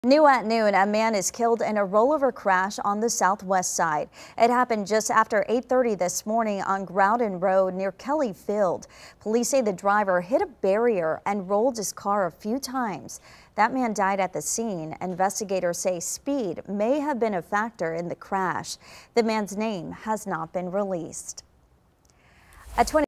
New at noon, a man is killed in a rollover crash on the southwest side. It happened just after 8:30 this morning on Groudon Road near Kelly Field. Police say the driver hit a barrier and rolled his car a few times. That man died at the scene. Investigators say speed may have been a factor in the crash. The man's name has not been released.